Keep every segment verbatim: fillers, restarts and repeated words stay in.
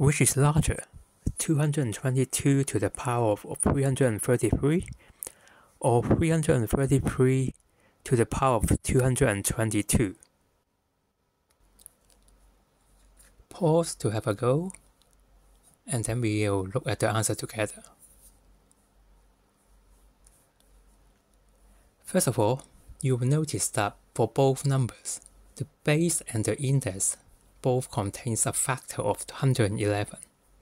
Which is larger, two hundred twenty-two to the power of three hundred thirty-three, or three hundred thirty-three to the power of two hundred twenty-two? Pause to have a go, and then we'll look at the answer together. First of all, you will notice that for both numbers, the base and the index both contains a factor of one hundred eleven.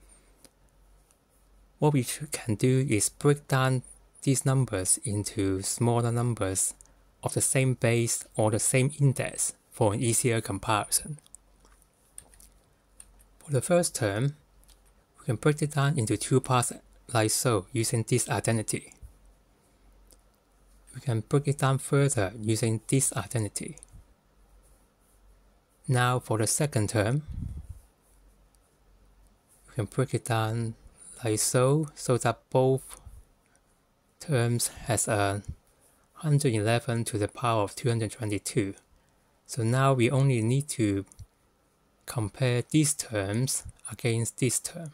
What we can do is break down these numbers into smaller numbers of the same base or the same index for an easier comparison. For the first term, we can break it down into two parts like so using this identity. We can break it down further using this identity. Now for the second term, we can break it down like so, so that both terms has a one hundred eleven to the power of two hundred twenty-two. So now we only need to compare these terms against this term.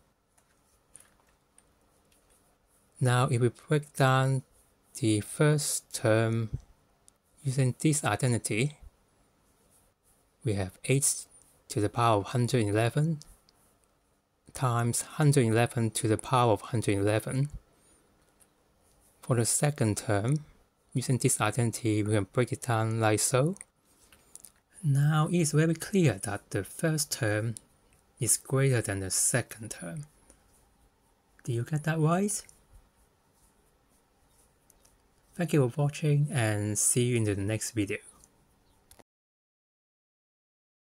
Now if we break down the first term using this identity, we have eight to the power of one hundred eleven times one hundred eleven to the power of one hundred eleven. For the second term, using this identity, we can break it down like so. Now it is very clear that the first term is greater than the second term. Do you get that right? Thank you for watching and see you in the next video.